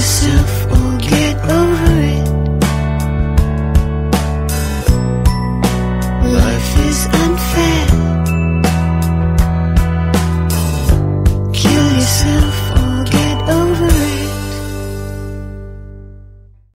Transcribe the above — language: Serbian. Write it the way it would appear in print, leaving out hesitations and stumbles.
yourself or get over it. Life is unfair. Kill yourself.